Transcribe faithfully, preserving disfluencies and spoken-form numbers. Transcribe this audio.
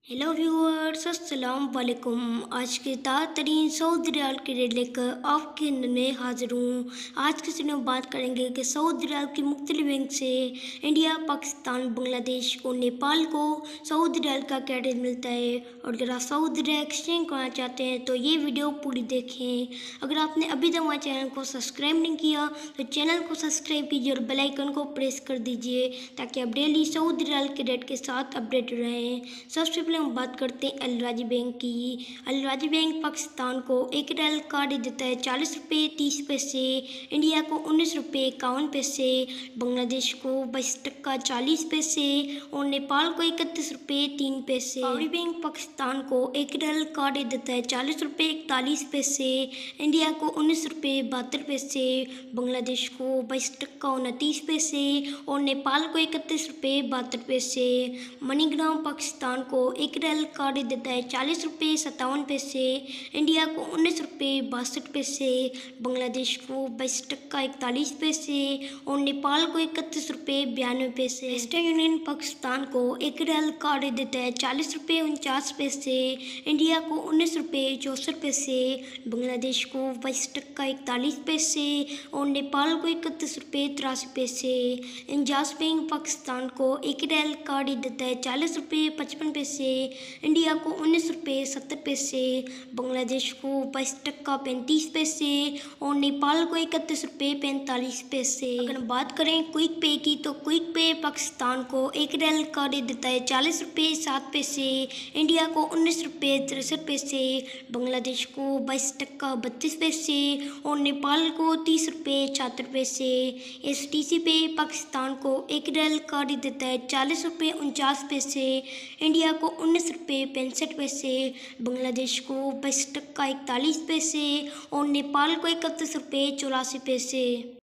Hello viewers, अस्सलाम वालेकुम। आज के ताज़ा तरीन सऊदी रियाल के रेट लेकर आपके में हाजिर हूँ। आज के वीडियो में बात करेंगे कि सऊदी रियाल की मुख्तलिफ बैंक से इंडिया, पाकिस्तान, बांग्लादेश और नेपाल को सऊदी रियाल का क्या रेट मिलता है। और अगर आप सऊदी रियाल एक्सचेंज करना चाहते हैं तो ये वीडियो पूरी देखें। अगर आपने अभी तक हमारे चैनल को सब्सक्राइब नहीं किया तो चैनल को सब्सक्राइब कीजिए और बेल आइकन को प्रेस कर दीजिए ताकि आप डेली सऊदी रियाल के रेट के साथ अपडेट रहें। सबसे पहले हम बात करते हैं अल राजी बैंक की। अल राजी बैंक पाकिस्तान को एक रियाल का रेट देता है चालीस रुपये तीस पैसे, इंडिया को उन्नीस रुपये इक्यावन पैसे, बांग्लादेश को बाईस टक्का चालीस पैसे और नेपाल को इकतीस रुपये तीन पैसे। पावरी बैंक पाकिस्तान को एक रियाल का रेट देता है चालीस रुपये इकतालीस पैसे, इंडिया को उन्नीस रुपये बहत्तर पैसे, बांग्लादेश को बाईस टक्का उनतीस पैसे और नेपाल को इकतीस रुपये बहत्तर पैसे। मनीग्राम पाकिस्तान को एक रियाल का रेट देता है चालीस रुपये सत्तावन पैसे, इंडिया को उन्नीस रुपये बासठ पैसे, बांग्लादेश को बाईस टक्का इकतालीस पैसे और नेपाल को इकतीस रुपये बयानवे पैसे। वेस्टर्न यूनियन पाकिस्तान को एक रियाल का रेट देता है चालीस रुपये उनचास पैसे, इंडिया को उन्नीस रुपये चौंसठ पैसे, बांग्लादेश को बाईस टक्का इकतालीस पैसे और नेपाल को इकतीस रुपये तिरासी पैसे। इंजाज बैंक पाकिस्तान को एक रियाल का रेट देता है चालीस रुपये पचपन पैसे, इंडिया को उन्नीस रुपये सत्तर पैसे, बांग्लादेश को बाईस टक्का पैंतीस पैसे और नेपाल को इकतीस रुपये पैंतालीस पैसे। अगर बात करें क्विक पे की तो क्विक पे पाकिस्तान को एक रियाल का रेट देता है चालीस रुपये सात पैसे, इंडिया को उन्नीस रुपये तिरसठ पैसे, बांग्लादेश को बाईस टक्का बत्तीस पैसे और नेपाल को तीस रुपये छिहत्तर पैसे। एस टी सी पे पाकिस्तान को एक रियाल का रेट देता है चालीस रुपये उनचास पैसे, इंडिया को उन्नीस रुपये पैंसठ पैसे, बांग्लादेश को बाईस टक्का इकतालीस पैसे और नेपाल को इकतीस रुपये चौरासी पैसे।